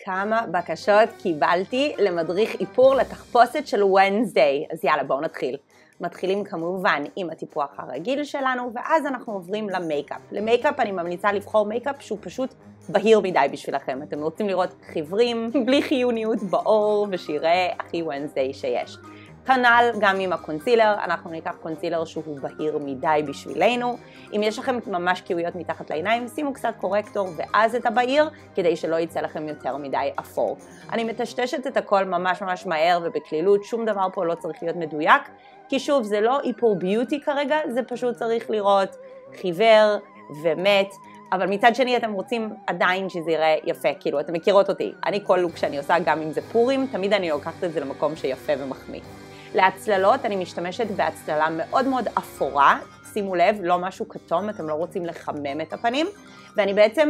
כמה בקשות קיבלתי למדריך איפור לתחפושת של Wednesday. אז יאללה, בואו נתחיל. מתחילים כמובן עם הטיפוח הרגיל שלנו, ואז אנחנו עוברים למייקאפ. למייקאפ אני ממליצה לבחור מייקאפ שהוא פשוט בהיר מדי בשבילכם. אתם רוצים לראות חיוורים בלי חיוניות בעור, ושיראה הכי Wednesday שיש. כנ"ל גם עם הקונסילר, אנחנו ניקח קונסילר שהוא בהיר מדי בשבילנו. אם יש לכם ממש קיוויות מתחת לעיניים, שימו קצת קורקטור ואז את הבהיר, כדי שלא יצא לכם יותר מדי אפור. אני מטשטשת את הכל ממש מהר ובכלילות, שום דבר פה לא צריך להיות מדויק, כי שוב, זה לא איפור ביוטי כרגע, זה פשוט צריך לראות חיוור ומת, אבל מצד שני אתם רוצים עדיין שזה יראה יפה, כאילו אתם מכירות אותי, אני כל לוק שאני עושה, גם אם זה פורים, תמיד אני לוקחת את זה למקום שיפה ומחמיא. להצללות אני משתמשת בהצללה מאוד אפורה, שימו לב, לא משהו כתום, אתם לא רוצים לחמם את הפנים, ואני בעצם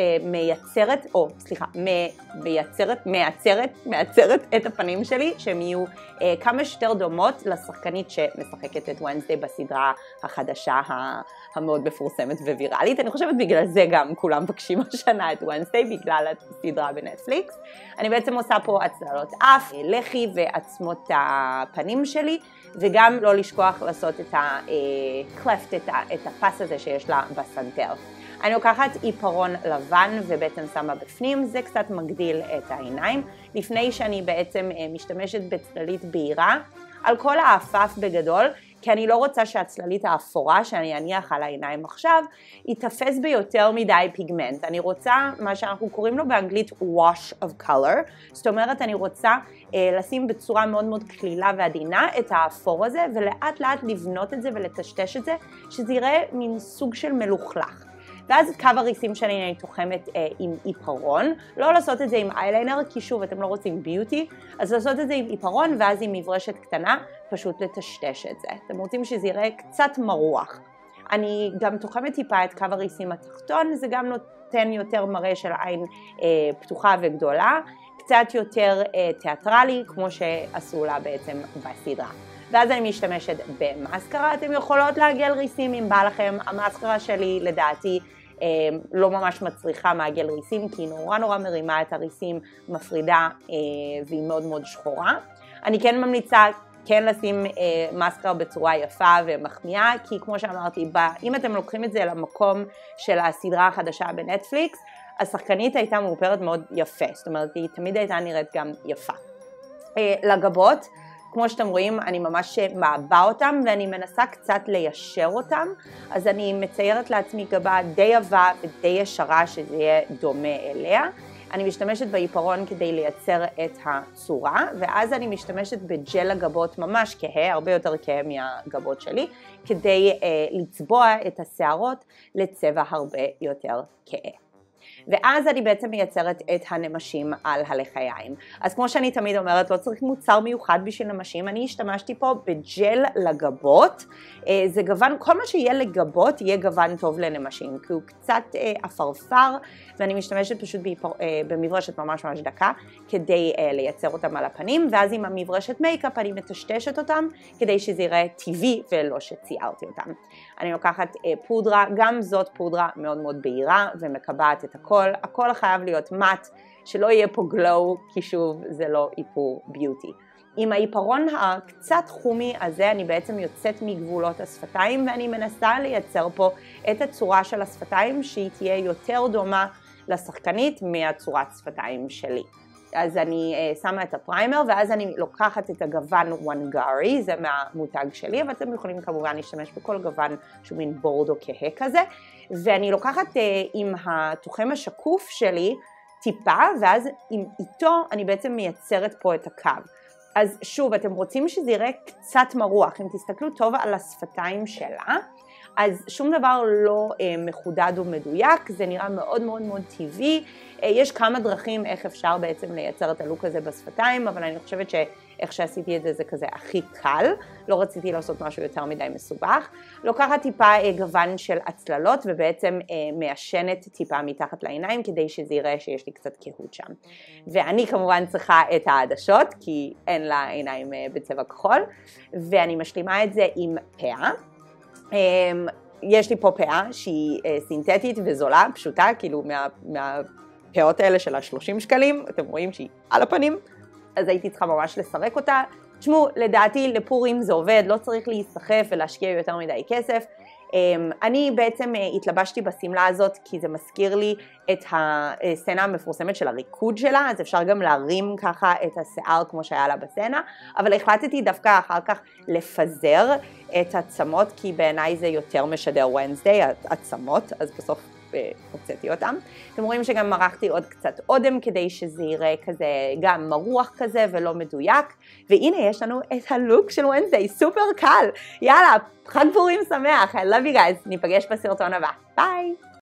מייצרת את הפנים שלי, שהם יהיו כמה שיותר דומות לשחקנית שמשחקת את Wednesday בסדרה החדשה המאוד מפורסמת וויראלית. אני חושבת בגלל זה גם כולם מבקשים השנה את Wednesday, בגלל הסדרה בנטפליקס. אני בעצם עושה פה הצללות אף, לחי ועצמות הפנים שלי, וגם לא לשכוח לעשות את הקלפט, את הפס הזה שיש לה בסנטר. אני לוקחת עיפרון לבן ובעצם שמה בפנים, זה קצת מגדיל את העיניים, לפני שאני בעצם משתמשת בצללית בהירה על כל האפף בגדול, כי אני לא רוצה שהצללית האפורה שאני אניח על העיניים עכשיו, יתפס ביותר מדי פיגמנט. אני רוצה מה שאנחנו קוראים לו באנגלית wash of color, זאת אומרת אני רוצה לשים בצורה מאוד כלילה ועדינה את האפור הזה, ולאט לאט לבנות את זה ולטשטש את זה, שזה יראה מין סוג של מלוכלך. ואז את קו הריסים שלי אני תוחמת עם עיפרון, לא לעשות את זה עם אייליינר, כי שוב אתם לא רוצים ביוטי, אז לעשות את זה עם עיפרון ואז עם מברשת קטנה, פשוט לטשטש את זה. אתם רוצים שזה יראה קצת מרוח. אני גם תוחמת טיפה את קו הריסים התחתון, זה גם נותן יותר מראה של עין פתוחה וגדולה, קצת יותר תיאטרלי, כמו שעשו לה בעצם בסדרה. ואז אני משתמשת במאסקרה, אתם יכולות לעגל ריסים אם בא לכם, המאסקרה שלי לדעתי לא ממש מצריכה מעגל ריסים, כי היא נורא מרימה את הריסים, מפרידה והיא מאוד שחורה. אני כן ממליצה כן לשים מאסקרה בצורה יפה ומחמיאה, כי כמו שאמרתי, אם אתם לוקחים את זה למקום של הסדרה החדשה בנטפליקס, השחקנית הייתה מאופרת מאוד יפה, זאת אומרת היא תמיד הייתה נראית גם יפה. לגבות, כמו שאתם רואים, אני ממש מעבה אותם ואני מנסה קצת ליישר אותם, אז אני מציירת לעצמי גבה די עבה ודי ישרה שזה יהיה דומה אליה. אני משתמשת בעיפרון כדי לייצר את הצורה, ואז אני משתמשת בג'ל הגבות ממש כהה, הרבה יותר כהה מהגבות שלי, כדי לצבוע את השערות לצבע הרבה יותר כהה. ואז אני בעצם מייצרת את הנמשים על הלחיים. אז כמו שאני תמיד אומרת, לא צריך מוצר מיוחד בשביל נמשים, אני השתמשתי פה בג'ל לגבות, זה גוון, כל מה שיהיה לגבות יהיה גוון טוב לנמשים, כי הוא קצת אפרפר, ואני משתמשת פשוט במברשת ממש דקה, כדי לייצר אותם על הפנים, ואז עם המברשת מייקאפ אני מטשטשת אותם, כדי שזה יראה טבעי ולא שציירתי אותם. אני לוקחת פודרה, גם זאת פודרה מאוד בהירה, ומקבעת את הכל חייב להיות מט, שלא יהיה פה גלו, כי שוב זה לא איפור ביוטי. עם העיפרון הקצת חומי הזה אני בעצם יוצאת מגבולות השפתיים, ואני מנסה לייצר פה את הצורה של השפתיים שהיא תהיה יותר דומה לשחקנית מהצורת שפתיים שלי. אז אני שמה את הפריימר, ואז אני לוקחת את הגוון וונגרי, זה מהמותג שלי, אבל אתם יכולים כמובן להשתמש בכל גוון שהוא מין בורדו כהה כזה, ואני לוקחת עם התוחם השקוף שלי טיפה, ואז איתו אני בעצם מייצרת פה את הקו. אז שוב, אתם רוצים שזה יראה קצת מרוח, אם תסתכלו טוב על השפתיים שלה, אז שום דבר לא מחודד ומדויק, זה נראה מאוד טבעי. יש כמה דרכים איך אפשר בעצם לייצר את הלוק הזה בשפתיים, אבל אני חושבת שאיך שעשיתי את זה זה כזה הכי קל, לא רציתי לעשות משהו יותר מדי מסובך. לוקחת טיפה גוון של הצללות ובעצם מעשנת טיפה מתחת לעיניים כדי שזה יראה שיש לי קצת קהות שם. ואני כמובן צריכה את העדשות כי אין לה עיניים בצבע כחול, ואני משלימה את זה עם פאה. יש לי פה פאה שהיא סינתטית וזולה, פשוטה, כאילו הפאות האלה של ה-30 שקלים, אתם רואים שהיא על הפנים, אז הייתי צריכה ממש לסרק אותה. תשמעו, לדעתי לפורים זה עובד, לא צריך להיסחף ולהשקיע יותר מדי כסף. אני בעצם התלבשתי בסמלה הזאת כי זה מזכיר לי את הסצנה המפורסמת של הריקוד שלה, אז אפשר גם להרים ככה את השיער כמו שהיה לה בסצנה, אבל החלטתי דווקא אחר כך לפזר את הצמות, כי בעיניי זה יותר משדר Wednesday, הצמות, אז בסוף הוצאתי אותם. אתם רואים שגם מרחתי עוד קצת אודם כדי שזה יראה כזה גם מרוח כזה ולא מדויק, והנה יש לנו את הלוק של Wednesday, סופר קל. יאללה, חג פורים שמח, I love you guys, ניפגש בסרטון הבא, ביי!